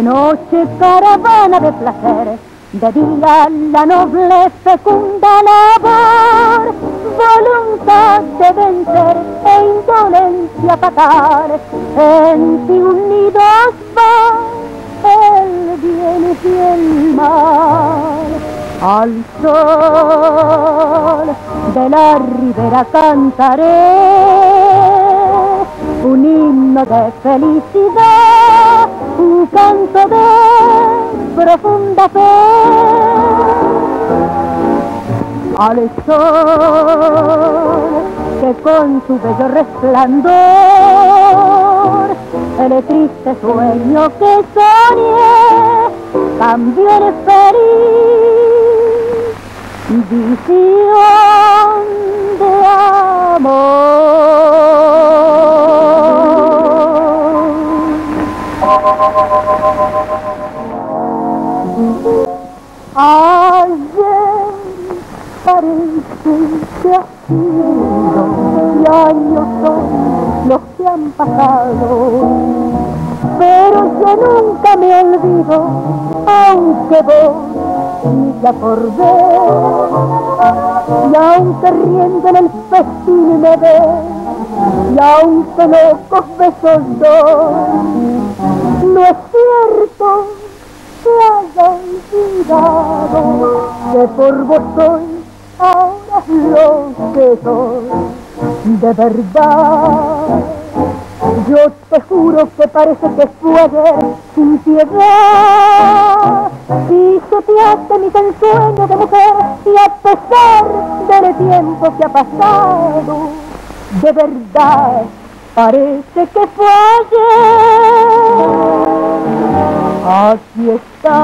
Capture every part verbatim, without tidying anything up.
noche caravana de placer, de día la noble fecunda labor, voluntad de vencer e indolencia fatal, en ti unidos va el bien y el mal. Al sol de la ribera cantaré un himno de felicidad, un canto de profunda fe. Al sol que con su bello resplandor el triste sueño que soñé cambió en feliz visión de amor. Ayer parece que ha sido y años son los que han pasado, pero yo nunca me olvido, aunque vos ya por ver, y aunque riendo en el festín me ves, y aunque locos besos doy, no es cierto que haya olvidado que por vos soy ahora lo que soy, de verdad. Yo te juro que parece que fue ayer, sin piedad, pisoteaste mis ensueños de mujer, y a pesar del tiempo que ha pasado, de verdad, parece que fue ayer. Aquí está,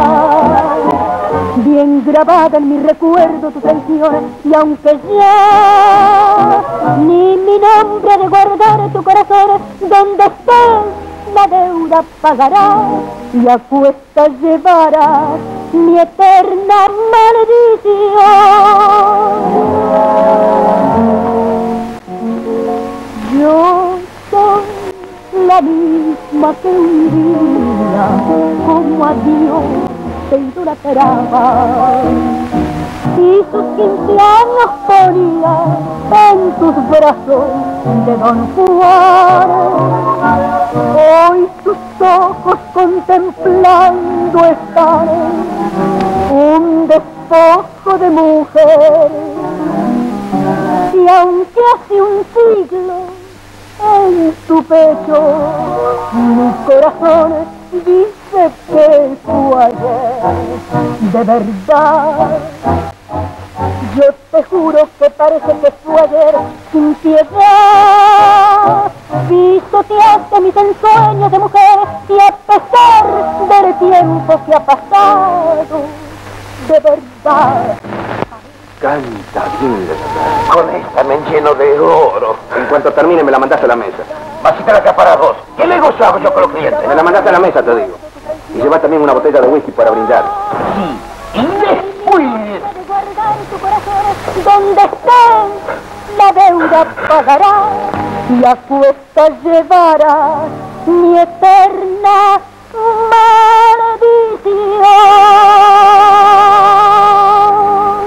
bien grabada en mi recuerdo tu traición, y aunque ya ni mi nombre de guardar tu corazón, donde estés la deuda pagarás, y a cuestas llevarás mi eterna maldición. Yo soy la misma que un día como a Dios te idolatraba, y sus quince años ponía en tus brazos de Don Juan. Hoy tus ojos contemplando están un despojo de mujer, y aunque hace un siglo en tu pecho mi corazón dice que fue ayer, de verdad. Yo te juro que parece que fue ayer, sin piedad, pisoteaste mis ensueños de mujer, y a pesar del tiempo que ha pasado, de verdad. Canta bien, con esta me lleno de oro. En cuanto termine me la mandaste a la mesa. Vasita la para vos. ¿Qué negocio hago yo con los clientes? Me la mandaste a la mesa, te digo. Y llevas también una botella de whisky para brindar. Sí, y después donde estés la deuda pagarás, y a cuestas llevarás mi eterna maldición.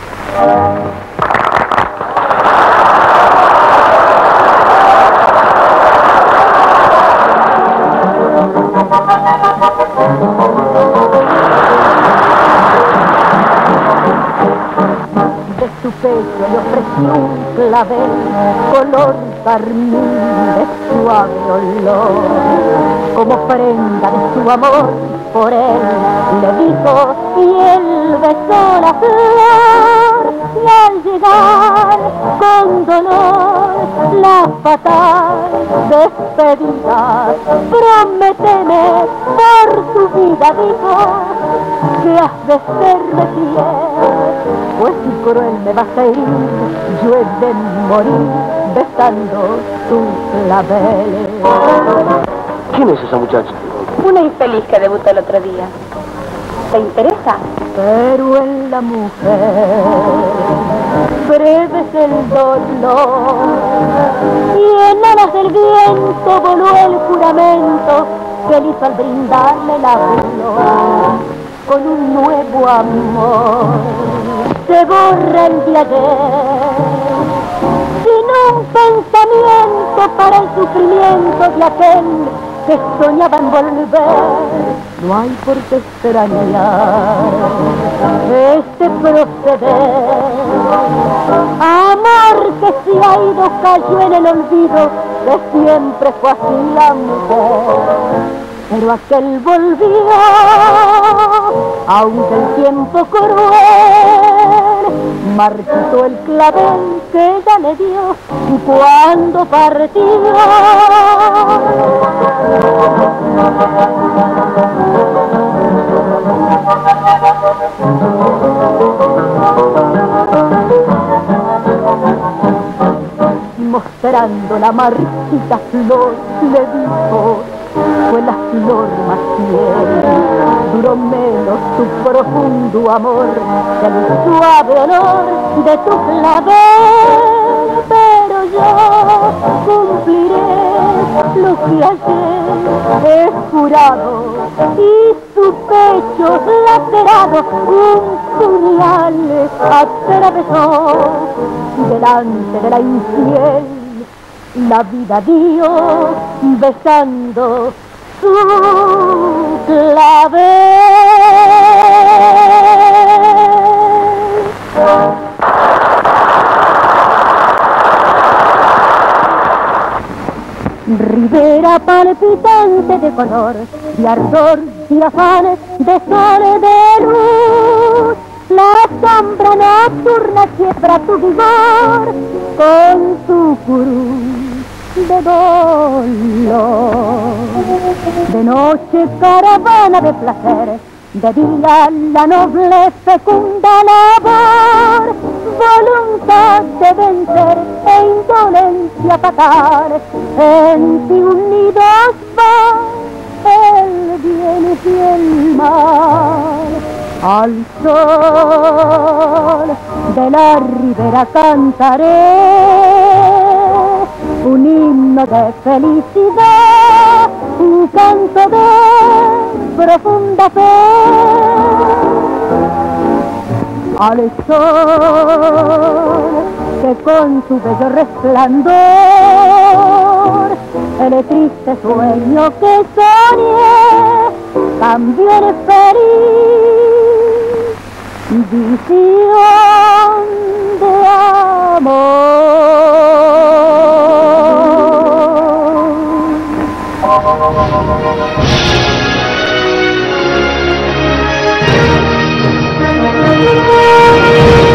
De su pecho le ofrecí un clavel color carmín de suave olor, como prenda de su amor por él le dijo, y él besó la flor, y al llegar con dolor la fatal despedida, prométeme por tu vida, dijo, que has de serme fiel, pues si cruel me vas a herir, yo he de morir besando tus claveles. ¿Quién es esa muchacha? Una infeliz que debutó el otro día. ¿Te interesa? Pero en la mujer breve es el dolor, y en alas del viento voló el juramento que él hizo al brindarle la flor con un nuevo amor. Se borra el de ayer sin un pensamiento para el sufrimiento de aquel que soñaba en volver. No hay por qué extrañar este proceder. Amor que se ha ido cayó en el olvido, que siempre fue así la mujer. Pero aquel volvió, aunque el tiempo cruel marchitó el clavel que ella le dio cuando partió. Mostrando la marchita flor, le dijo: fue la flor más fiel, duró menos tu profundo amor que el suave olor de tu clavel. Pero yo cumpliré lo que ayer he jurado, y su pecho lacerado un puñal atravesó. Delante de la infiel la vida dio besando su clavel. Ribera palpitante de color, de ardor, de afán, de sol, de luz. La sombra nocturna quiebra tu vigor con su cruz de dolor. De noche caravana de placer, de día la noble fecunda labor. Voluntad de vencer e indolencia fatal, en ti unidos va el bien y el mal. Al sol de la ribera cantaré un himno de felicidad, un canto de profunda fe. Al sol que con su bello resplandor el triste sueño que soñé cambió en feliz visión de amor. Thank you.